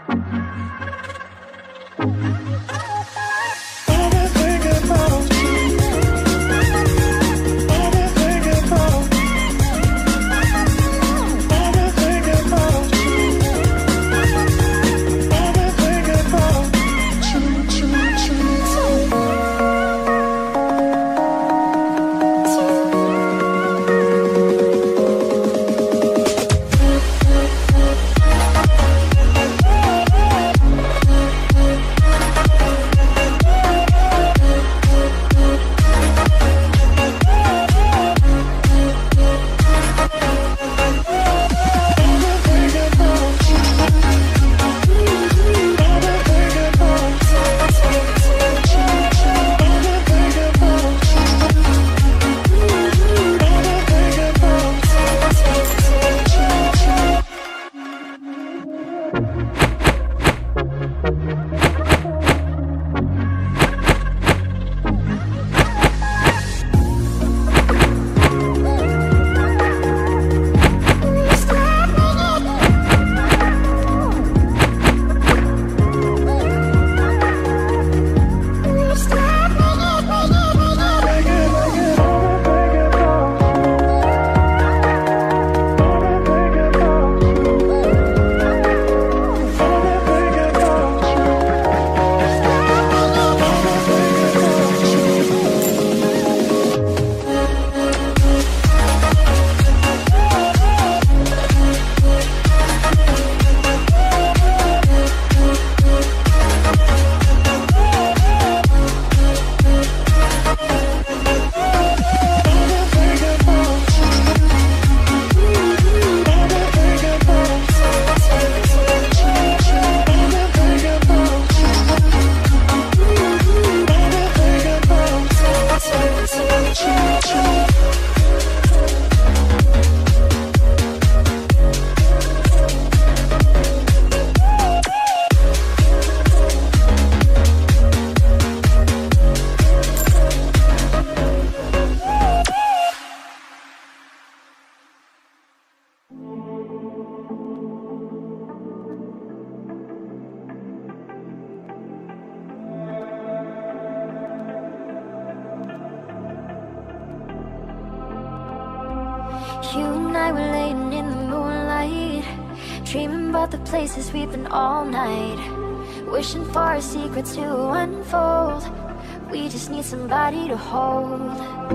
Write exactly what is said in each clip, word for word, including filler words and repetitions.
You and I were laying in the moonlight, dreaming about the places we've been all night, wishing for a secret to unfold. We just need somebody to hold,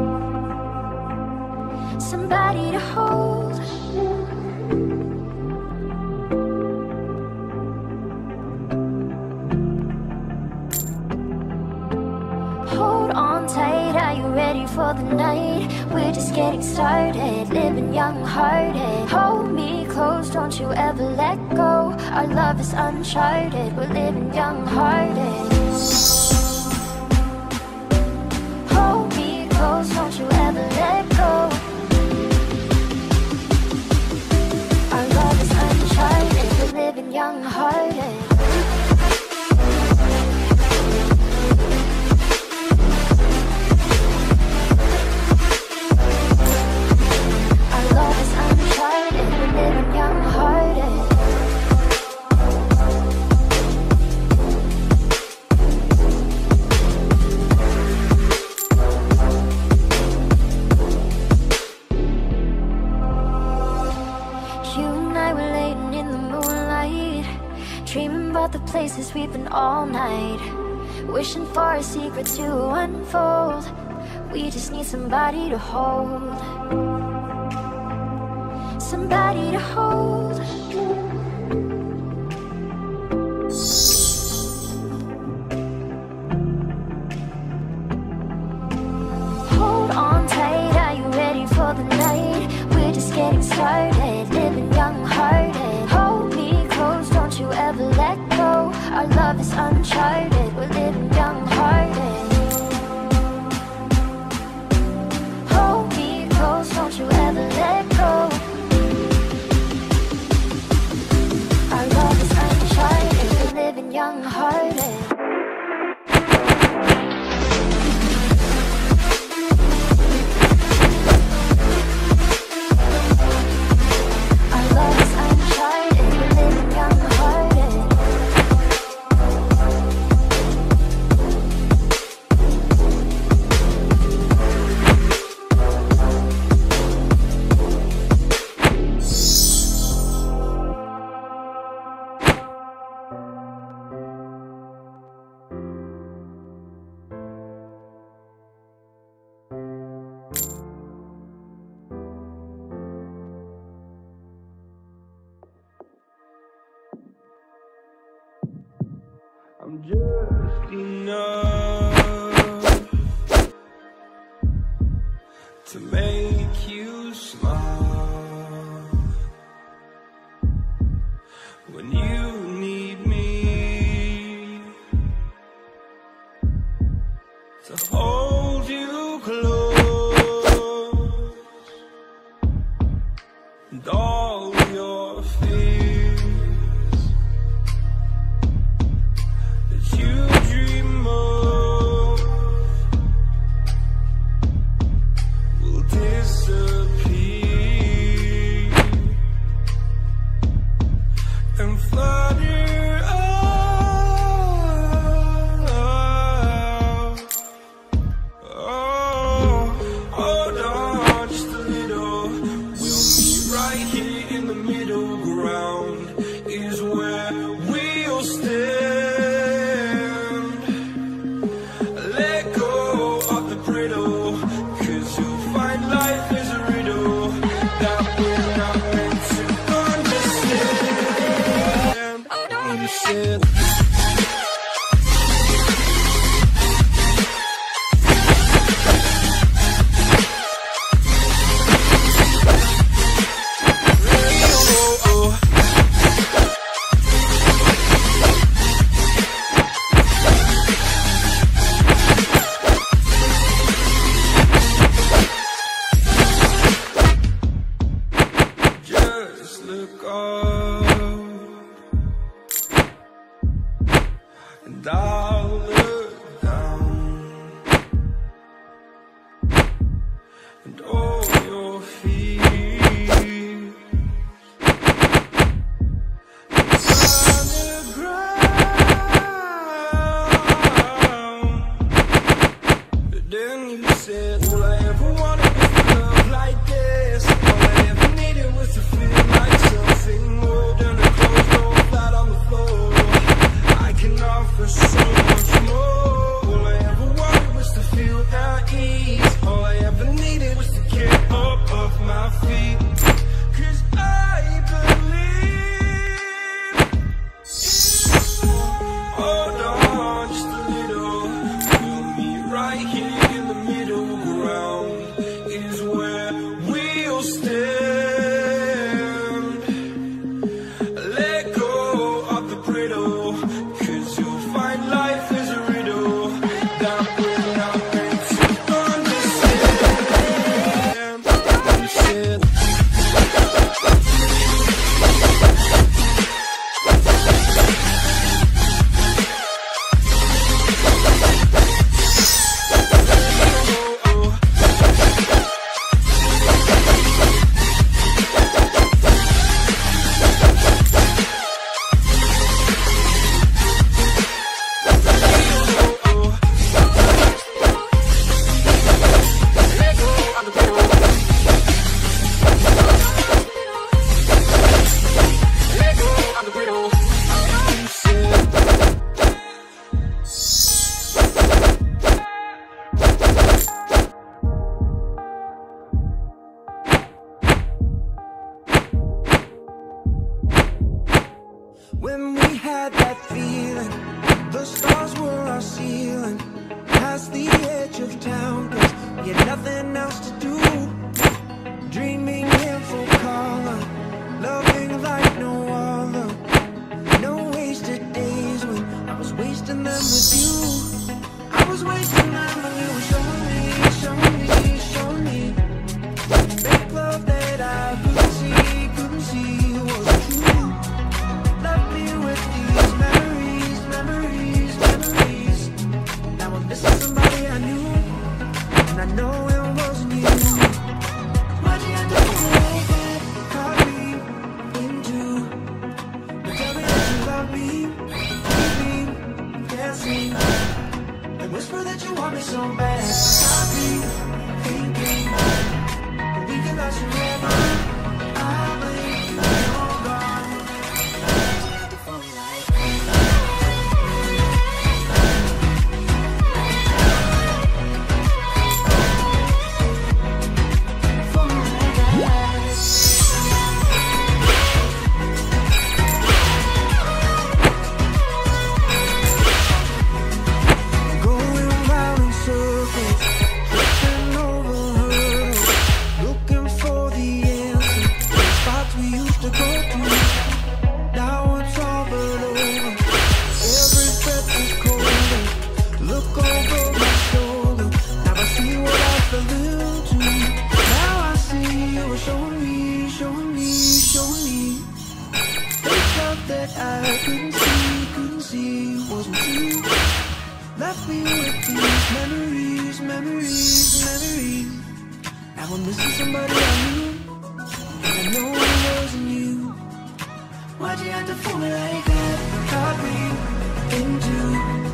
somebody to hold. Hold on tight, are you ready for the night? We're just getting started, living young-hearted. Hold me close, don't you ever let go. Our love is uncharted, we're living young-hearted. Hold me close, don't you ever let go. Our love is uncharted, we're living young-hearted. Places we've been all night, wishing for a secret to unfold. We just need somebody to hold, somebody to hold. Hold on tight, are you ready for the night? We're just getting started, living young-hearted. Hold me close, don't you ever let go. Our love is uncharted, we're living young-hearted. Hold me close, don't you ever let go. I'm just enough to make you smile when you need me to hold you close and all your fears that you dream of will disappear and flutter out. Oh, hold on just a little. We'll meet right here in the middle ground is where we'll stand. Let go of the brittle, 'cause you'll find life is a riddle that we're not meant to understand. Understand. Just look up and I'll look down, and all your fears on the ground. But then you said, all I ever wanted was to love like this. All I ever needed was to feel like something more than a clothes roll flat on the floor. I can offer so much more. All I ever wanted was to feel at ease. All I ever needed was to get up off my feet. 'Cause I believe hold on just a little. We'll meet right here in the middle ground is where we'll stand. Let go of the brittle, 'cause you'll find life is a riddle that we're not meant to understand. Understand. When we had that feeling, the stars were our ceiling, past the edge of town, 'cause we had nothing else to do. Dreaming in full color, loving like no other. No wasted days when I was wasting them with you. I was wasting them when you were showing me, showing me, showing me. Make love that I couldn't see, couldn't see was true. Left me with these memories, memories, memories. Now I'm missing somebody I knew, and I know it wasn't you. Why'd you have to make it caught me into? But tell me that you love me, keep me guessing, and whisper that you want me so bad. Got me thinking that we can last forever. I believe you're gone. I couldn't see, couldn't see wasn't true. Left me with these memories, memories, memories. Now I'm missing somebody I knew, and I know it wasn't you. Why'd you have to fool me like that? Caught me into